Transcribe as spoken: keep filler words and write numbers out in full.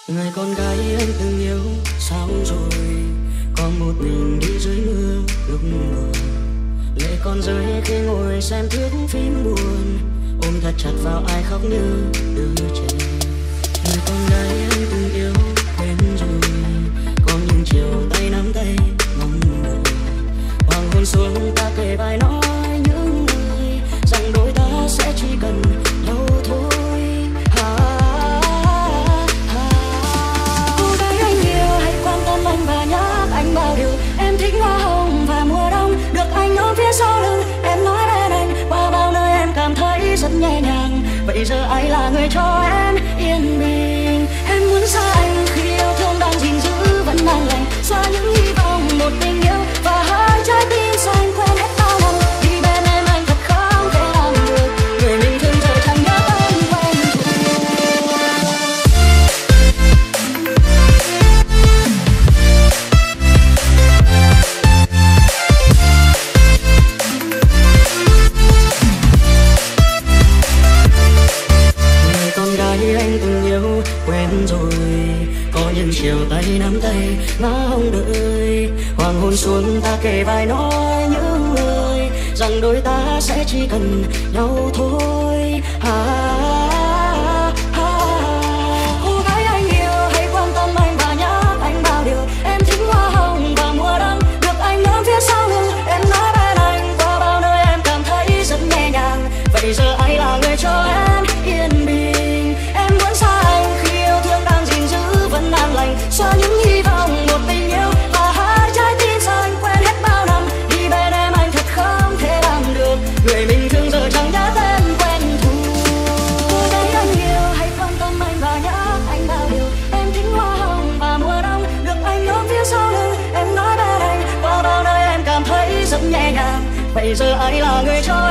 Người con gái anh từng yêu sao rồi, còn một mình đi dưới mưa lúc buồn. Lệ con rơi khi ngồi xem thước phim buồn, ôm thật chặt vào ai khóc như đứa trẻ. Người con gái anh từng yêu quên rồi, có những chiều tay nắm tay mong đợi. Hoàng hôn xuống ta kề vai nói những lời rằng đôi ta sẽ chỉ cần nhau thôi. Anh bao điều em thích hoa hồng và mùa đông, được anh ôm phía sau lưng em nói bên anh qua bao nơi em cảm thấy rất nhẹ nhàng. Vậy giờ ai là người cho em yên bình? Em muốn xa anh khi yêu thương đang gìn giữ vẫn an lành, xóa những hy vọng một tình yêu và hai trái tim xanh quên hết bao năm. Đi bên em anh thật không thể làm được, người mình thương giờ chẳng nhớ tên quen thuộc. Anh từng yêu quen rồi, có những chiều tay nắm tay ngỡ không đợi. Hoàng hôn xuống ta kề vai nói những lời rằng đôi ta sẽ chỉ cần nhau thôi. À, à, cô gái anh yêu hãy quan tâm anh và nhắc anh bao điều. Em thích hoa hồng và mùa đông, được anh ôm phía sau lưng em nói bên anh qua bao nơi em cảm thấy rất nhẹ nhàng. Vậy giờ ai là người cho em yên bình? Xóa những hy vọng một tình yêu và hai trái tim xanh quên hết bao năm. Đi bên em anh thật không thể làm được, người mình thương giờ chẳng nhớ tên quen thuộc. Cô gái anh yêu hãy quan tâm anh và nhắc anh bao điều. Em thích hoa hồng và mùa đông, được anh ôm phía sau lưng em nói bên anh qua bao nơi em cảm thấy rất nhẹ nhàng. Vậy giờ ai là người cho